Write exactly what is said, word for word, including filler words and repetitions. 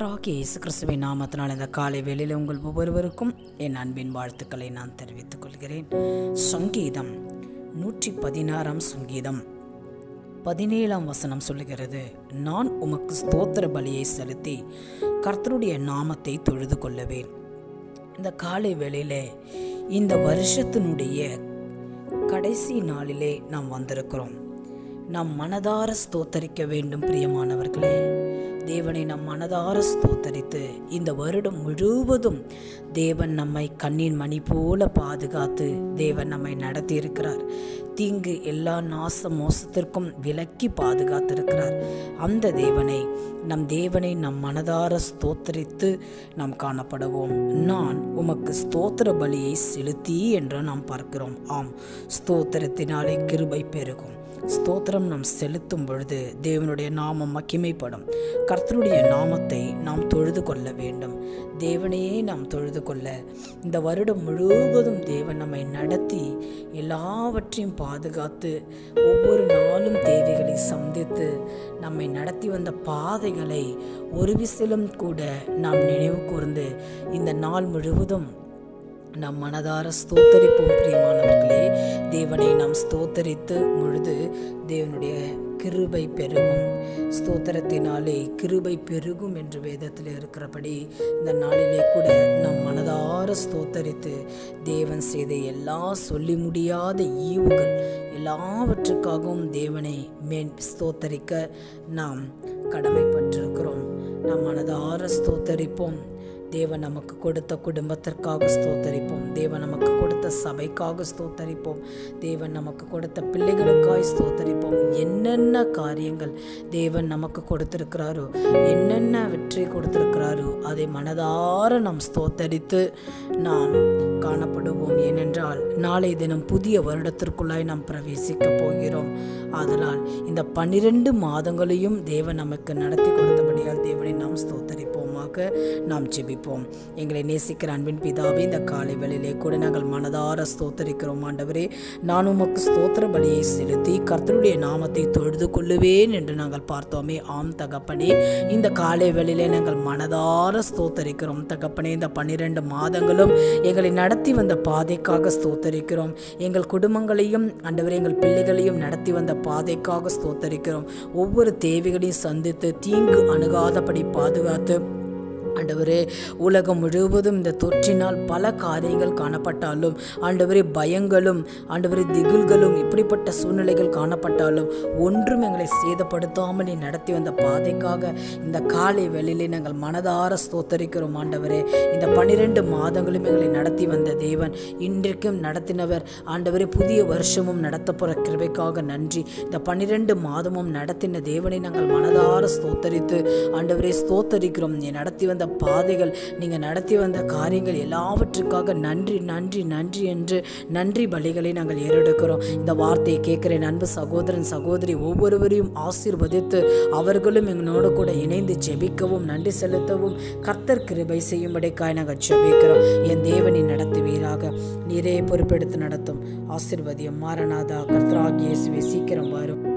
கர்த்தராகிய இயேசு கிறிஸ்துவின் நாமத்தினால் இந்த காலை வேளையில் உங்கள் ஒவ்வொருவருக்கும் என் அன்பின் வாழ்த்துக்களை நான் தெரிவித்துக் கொள்கிறேன். சங்கீதம் நூற்றி பதினாறாம் சங்கீதம் பதினேழாம் வசனம் சொல்லுகிறது, நான் உமக்கு ஸ்தோத்திர பலியை செலுத்தி கர்த்தருடைய நாமத்தை தொழுது கொள்ளுவேன். இந்த காலை வேளையிலே இந்த வருஷத்தினுடைய கடைசி நாளிலே நாம் வந்திருக்கிறோம். நாம் மனதார ஸ்தோத்தரிக்க வேண்டும். பிரியமானவர்களே, தேவனை நம் மனதார ஸ்தோத்தரித்து இந்த வருடம் முழுவதும் தேவன் நம்மை கண்ணின் மணி போல பாதுகாத்து தேவன் நம்மை நடத்தி இருக்கிறார். தீங்கு எல்லா நாச மோசத்திற்கும் விலக்கி பாதுகாத்திருக்கிறார். அந்த தேவனை நம் தேவனை நம் மனதார ஸ்தோத்தரித்து நாம் காணப்படுவோம். நான் உமக்கு ஸ்தோத்திர பலியை செலுத்தி என்று நாம் பார்க்கிறோம். ஆம், ஸ்தோத்திரத்தினாலே கிருபை பெருகும். ஸ்தோத்திரம் நாம் செலுத்தும் பொழுது தேவனுடைய நாமம் மகிமைப்படும். கர்த்தருடைய நாமத்தை நாம் தொழுது கொள்ள வேண்டும். தேவனையே நாம் தொழுது கொள்ள இந்த வருடம் முழுவதும் தேவன் நம்மை நடத்தி எல்லாவற்றையும் பாதுகாத்து ஒவ்வொரு நாளும் தேவைகளை சந்தித்து நம்மை நடத்தி வந்த பாதைகளை ஒரு விசிலும் கூட நாம் நினைவு கூர்ந்து இந்த நாள் முழுவதும் நாம் மனதார ஸ்தோத்தரிப்போம். பிரியமானவர்களே, தேவனை நாம் ஸ்தோத்தரித்து பொழுது தேவனுடைய கிருபை பெருகும். ஸ்தோத்திரத்தினாலே கிருபை பெருகும் என்று வேதத்தில் இருக்கிறபடி இந்த நாளிலே கூட நம் மனதார ஸ்தோத்தரித்து தேவன் செய்த எல்லா சொல்லி முடியாத ஈவுகள் எல்லாவற்றுக்காகவும் தேவனை மேன் ஸ்தோத்தரிக்க நாம் கடமைப்பட்டிருக்கிறோம். நாம் மனதார ஸ்தோத்தரிப்போம். தேவன் நமக்கு கொடுத்த குடும்பத்திற்காக ஸ்தோத்தரிப்போம். தேவன் நமக்கு கொடுத்த சபைக்காக ஸ்தோத்தரிப்போம். தேவன் நமக்கு கொடுத்த பிள்ளைகளுக்காக ஸ்தோத்தரிப்போம். என்னென்ன காரியங்கள் தேவன் நமக்கு கொடுத்திருக்கிறாரோ, என்னென்ன வெற்றி கொடுத்திருக்கிறாரோ அதை மனதார நாம் ஸ்தோத்தரித்து நாம் காணப்படுவோம். ஏனென்றால் நாளை தினம் புதிய வருடத்திற்குள்ளாய் நாம் பிரவேசிக்க போகிறோம். ஆதலால் இந்த பன்னிரண்டு மாதங்களையும் தேவன் நமக்கு நடத்தி கொடுத்தபடியால் தேவனை நாம் ஸ்தோத்தரிப்போமாக நாம் ஜெபிப்போம். எங்களை நேசிக்கிற அன்பின் பிதாவே, இந்த காலை வேளையிலே கூட நாங்கள் மனதார ஸ்தோத்தரிக்கிறோம். ஆண்டவரே, நான் உமக்கு ஸ்தோத்திர பலியை செலுத்தி கர்த்தருடைய நாமத்தை தொழுது கொள்ளுவேன் என்று நாங்கள் பார்த்தோமே. ஆம் தகப்பனே, இந்த காலை வேளையிலே நாங்கள் மனதார ஸ்தோத்தரிக்கிறோம். தகப்பனே, இந்த பன்னிரண்டு மாதங்களும் எங்களை நடத்தி வந்த பாதைக்காக ஸ்தோத்தரிக்கிறோம். எங்கள் குடும்பங்களையும் ஆண்டவரே எங்கள் பிள்ளைகளையும் நடத்தி வந்த பாதைக்காக ஸ்தோத்தரிக்கிறோம். ஒவ்வொரு தேவைகளையும் சந்தித்து தீங்கு அணுகாதபடி பாதுகாத்து ஆண்டவரே, உலகம் முழுவதும் இந்த தொற்றினால் பல காரியங்கள் காணப்பட்டாலும் ஆண்டவரே பயங்களும் ஆண்டவரே திகில்களும் இப்படிப்பட்ட சூழ்நிலைகள் காணப்பட்டாலும் ஒன்றும் எங்களை சேதப்படுத்தாமல் நீ நடத்தி வந்த பாதைக்காக இந்த காலை வேளையிலே நாங்கள் மனதார ஸ்தோத்தரிக்கிறோம். ஆண்டவரே, இந்த பன்னிரண்டு மாதங்களும் எங்களை நடத்தி வந்த தேவன் இன்றைக்கும் நடத்தினவர். ஆண்டவரே, புதிய வருஷமும் நடத்தப்போகிற கிருபைக்காக நன்றி. இந்த பன்னிரண்டு மாதமும் நடத்தின தேவனை நாங்கள் மனதார ஸ்தோத்தரித்து ஆண்டவரே ஸ்தோத்தரிக்கிறோம். நீ நடத்தி வந்த பாதைகள், நீங்க நடத்தி வந்த காரியங்கள் எல்லாவற்றுக்காக நன்றி நன்றி நன்றி என்று நன்றி பலிகளை நாங்கள் ஏறெடுக்கிறோம். இந்த வார்த்தையை கேட்கிற அன்பு சகோதரன் சகோதரி ஒவ்வொருவரையும் ஆசீர்வதித்து அவர்களும் எங்களோடு கூட இணைந்து ஜெபிக்கவும் நன்றி செலுத்தவும் கர்த்தர் கிருபை செய்யும்படிக்காய் நாங்கள் ஜெபிக்கிறோம். என் தேவனை நடத்துவீராக, நீரே பொறுப்பெடுத்து நடத்தும். ஆசீர்வதியம். மாரநாதா, கர்த்தராகிய இயேசுவே சீக்கிரம் வரும்.